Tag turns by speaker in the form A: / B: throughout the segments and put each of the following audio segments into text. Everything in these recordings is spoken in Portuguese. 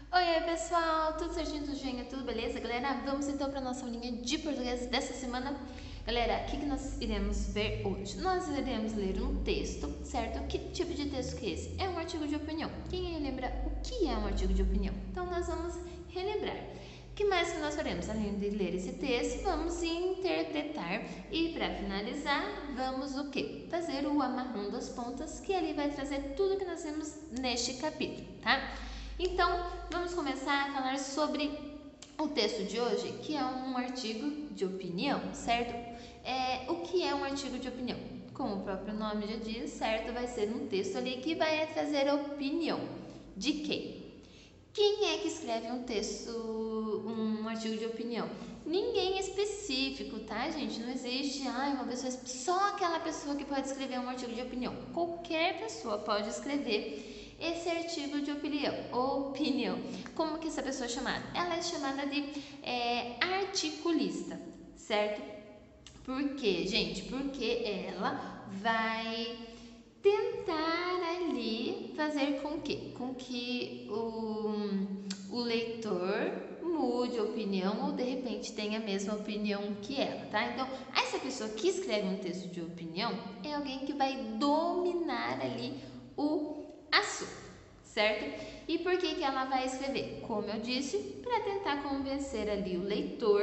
A: Oi, pessoal, tudo certinho, tudo joinha, tudo beleza, galera? Vamos então para nossa aulinha de português dessa semana. Galera, o que nós iremos ver hoje? Nós iremos ler um texto, certo? Que tipo de texto que é esse? É um artigo de opinião. Quem aí lembra o que é um artigo de opinião? Então, nós vamos relembrar. O que mais que nós faremos? Além de ler esse texto, vamos interpretar e, para finalizar, vamos o quê? Fazer o amarrando as pontas, que ali vai trazer tudo que nós vemos neste capítulo, tá? Então, vamos começar a falar sobre o texto de hoje, que é um artigo de opinião, certo? O que é um artigo de opinião? Como o próprio nome já diz, certo? Vai ser um texto ali que vai trazer opinião. De quem? Quem é que escreve um texto, um artigo de opinião? Ninguém específico, tá, gente? Não existe, uma pessoa, só aquela pessoa que pode escrever um artigo de opinião. Qualquer pessoa pode escrever esse artigo de opinião. Como que essa pessoa é chamada? Ela é chamada de articulista, certo? Por quê, gente? Porque ela vai tentar ali fazer com que o leitor mude a opinião ou de repente tenha a mesma opinião que ela, tá? Então, essa pessoa que escreve um texto de opinião é alguém que vai dominar ali o assunto, certo? E por que ela vai escrever? Como eu disse, para tentar convencer ali o leitor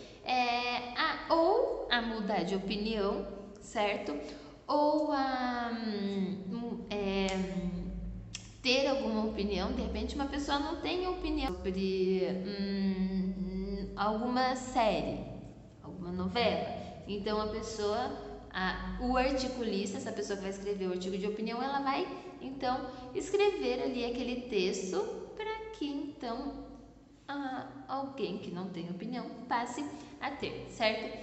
A: ou a mudar de opinião, certo? Ou a ter alguma opinião. De repente uma pessoa não tem opinião sobre alguma série, alguma novela. Então a pessoa, o articulista, essa pessoa que vai escrever o artigo de opinião, ela vai então escrever ali aquele texto para que então alguém que não tem opinião passe a ter, certo?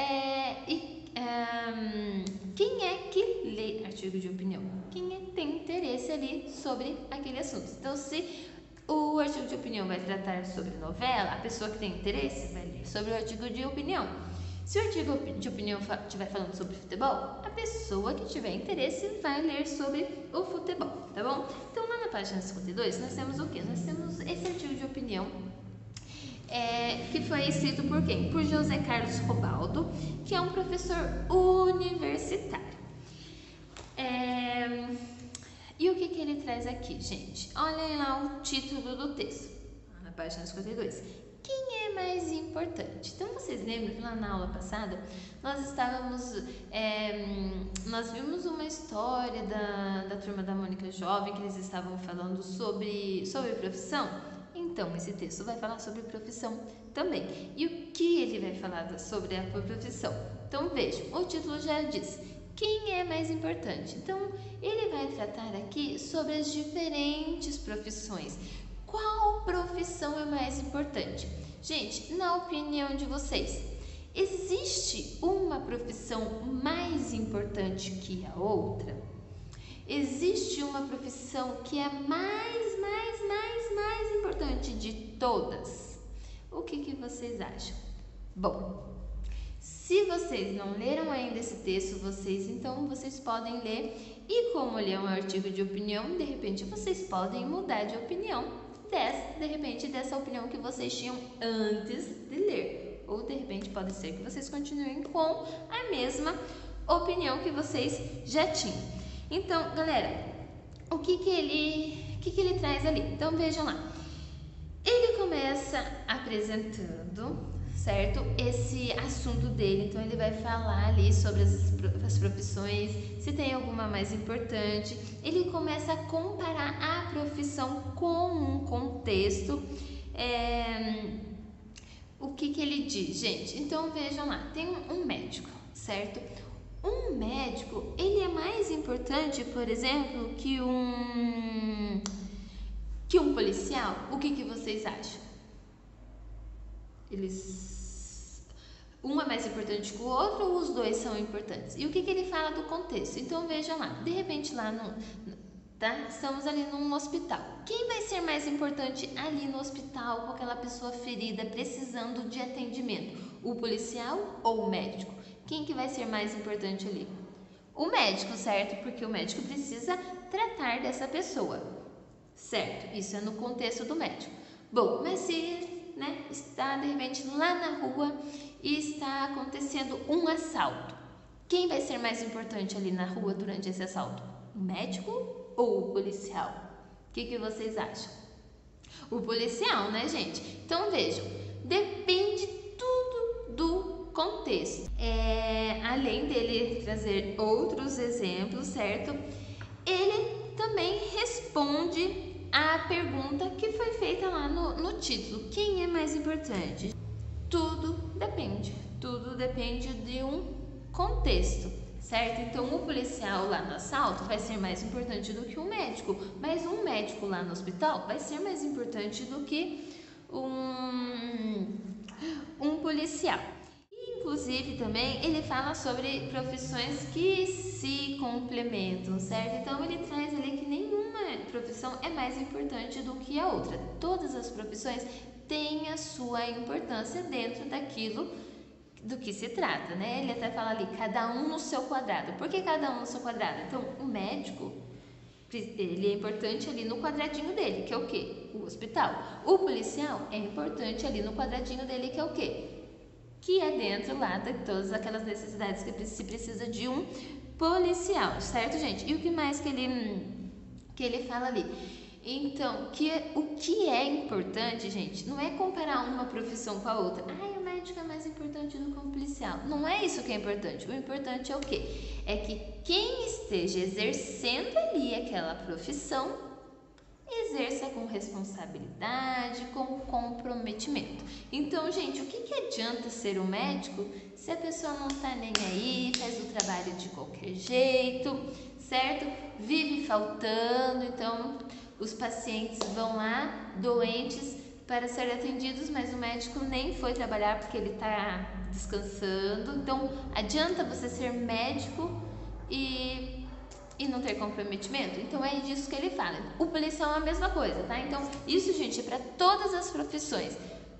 A: Quem é que lê artigo de opinião? Quem tem interesse ali sobre aquele assunto. Então, se o artigo de opinião vai tratar sobre novela, a pessoa que tem interesse vai ler sobre o artigo de opinião. Se o artigo de opinião estiver falando sobre futebol, a pessoa que tiver interesse vai ler sobre o futebol, tá bom? Então, lá na página 52, nós temos o quê? Nós temos esse artigo de opinião que foi escrito por quem? Por José Carlos Robaldo, que é um professor universitário. E o que ele traz aqui, gente? Olhem lá o título do texto, na página 52. Quem é mais importante? Então, vocês lembram que lá na aula passada nós vimos uma história da turma da Mônica Jovem, que eles estavam falando sobre profissão? Então, esse texto vai falar sobre profissão também. E o que ele vai falar sobre a profissão? Então, vejam, o título já diz: quem é mais importante? Então, ele vai tratar aqui sobre as diferentes profissões. Qual profissão é mais importante? Gente, na opinião de vocês, existe uma profissão mais importante que a outra? Existe uma profissão que é mais importante de todas? O que vocês acham? Bom, se vocês não leram ainda esse texto, vocês podem ler, e como ele é um artigo de opinião, de repente vocês podem mudar de opinião, dessa opinião que vocês tinham antes de ler. Ou de repente pode ser que vocês continuem com a mesma opinião que vocês já tinham. Então, galera, o que ele traz ali? Então, vejam lá. Ele começa apresentando, certo? Esse assunto dele. Então, ele vai falar ali sobre as profissões, se tem alguma mais importante. Ele começa a comparar a profissão com um contexto. O que ele diz, gente? Então, vejam lá. Tem um médico, certo? Um médico, ele é mais importante, por exemplo, que um policial? O que vocês acham? Um é mais importante que o outro ou os dois são importantes? E o que ele fala do contexto? Então, vejam lá. De repente, lá estamos ali num hospital. Quem vai ser mais importante ali no hospital com aquela pessoa ferida, precisando de atendimento? O policial ou o médico? Quem que vai ser mais importante ali? O médico, certo? Porque o médico precisa tratar dessa pessoa. certo? Isso é no contexto do médico. Bom, mas se, né, está de repente lá na rua e está acontecendo um assalto, quem vai ser mais importante ali na rua durante esse assalto? O médico ou o policial? O que vocês acham? O policial, né, gente? Então vejam, depende tudo do contexto. Além dele trazer outros exemplos, certo? Ele também responde a pergunta que foi feita lá no título. Quem é mais importante? Tudo depende de um contexto, certo? Então, o policial lá no assalto vai ser mais importante do que um médico, mas um médico lá no hospital vai ser mais importante do que um policial. Inclusive, também, ele fala sobre profissões que se complementam, certo? Então, ele traz ali que nenhuma profissão é mais importante do que a outra. Todas as profissões têm a sua importância dentro daquilo do que se trata, né? Ele até fala ali, cada um no seu quadrado. Por que cada um no seu quadrado? Então, o médico, ele é importante ali no quadradinho dele, que é o quê? O hospital. O policial é importante ali no quadradinho dele, que é o quê? Que é dentro lá de todas aquelas necessidades que se precisa de um policial, certo, gente? E o que mais que ele fala ali? Então, o que é importante, gente, não é comparar uma profissão com a outra. O médico é mais importante do que um policial. Não é isso que é importante. O importante é o quê? É que quem esteja exercendo ali aquela profissão exerça com responsabilidade, com comprometimento. Então, gente, o que adianta ser um médico se a pessoa não está nem aí, faz o trabalho de qualquer jeito, certo? Vive faltando, então os pacientes vão lá, doentes, para serem atendidos, mas o médico nem foi trabalhar porque ele está descansando. Então, adianta você ser médico e não ter comprometimento? Então, é disso que ele fala. O policial é a mesma coisa, tá? Então, isso, gente, é para todas as profissões.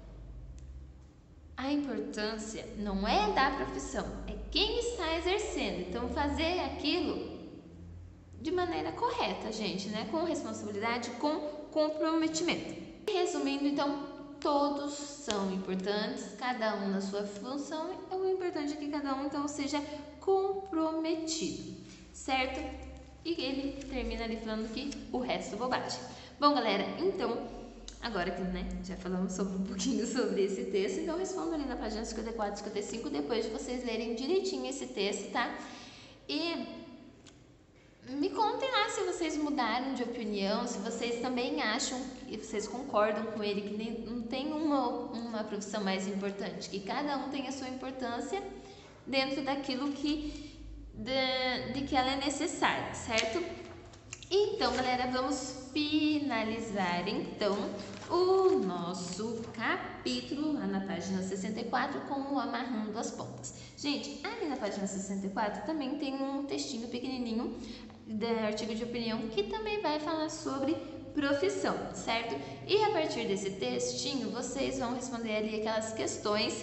A: A importância não é da profissão, é quem está exercendo. Então, fazer aquilo de maneira correta, gente, né? Com responsabilidade, com comprometimento. Resumindo, então, todos são importantes, cada um na sua função. O importante é que cada um, então, seja comprometido, certo? E ele termina ali falando que o resto é bobagem. Bom, galera, então, agora que, né, já falamos um pouquinho sobre esse texto, então respondo ali na página 54 e 55, depois de vocês lerem direitinho esse texto, tá? E me contem lá se vocês mudaram de opinião, se vocês também acham, e vocês concordam com ele, que não tem uma profissão mais importante, que cada um tem a sua importância dentro daquilo que ela é necessária, certo? Então, galera, vamos finalizar então o nosso capítulo lá na página 64 com o amarrando as pontas. Gente, ali na página 64 também tem um textinho pequenininho do artigo de opinião que também vai falar sobre profissão, certo? E a partir desse textinho vocês vão responder ali aquelas questões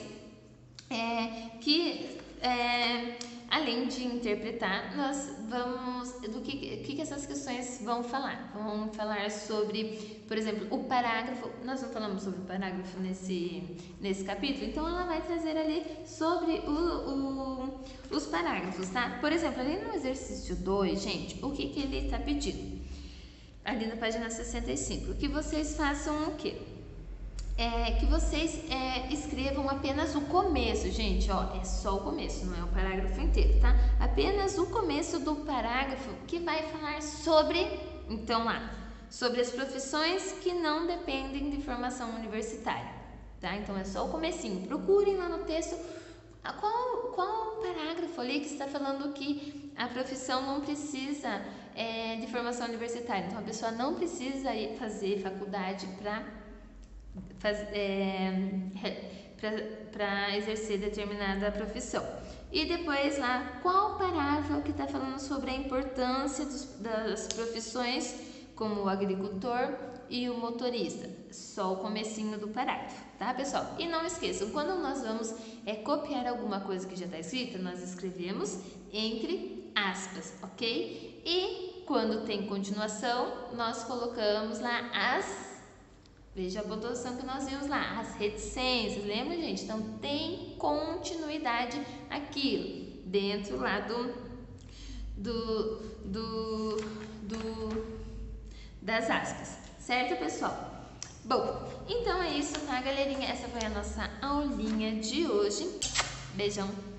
A: além de interpretar, nós vamos, do que essas questões vão falar? Vão falar sobre, por exemplo, o parágrafo. Nós não falamos sobre o parágrafo nesse capítulo, então ela vai trazer ali sobre os parágrafos, tá? Por exemplo, ali no exercício 2, gente, o que ele está pedindo? Ali na página 65, que vocês façam o quê? Que vocês escrevam apenas o começo, gente, ó, é só o começo, não é o parágrafo inteiro, tá? Apenas o começo do parágrafo que vai falar sobre, então lá, sobre as profissões que não dependem de formação universitária, tá? Então é só o comecinho. Procurem lá no texto qual parágrafo ali que está falando que a profissão não precisa de formação universitária. Então a pessoa não precisa ir fazer faculdade para exercer determinada profissão. E depois lá, qual parágrafo que está falando sobre a importância das profissões como o agricultor e o motorista? Só o comecinho do parágrafo, tá, pessoal? E não esqueçam, quando nós vamos copiar alguma coisa que já está escrita, nós escrevemos entre aspas, ok? E quando quando tem continuação, nós colocamos lá veja a pontuação que nós vimos lá, as reticências, lembra, gente? Então, tem continuidade aquilo, dentro lá das aspas, certo, pessoal? Bom, então é isso, tá, galerinha? Essa foi a nossa aulinha de hoje. Beijão!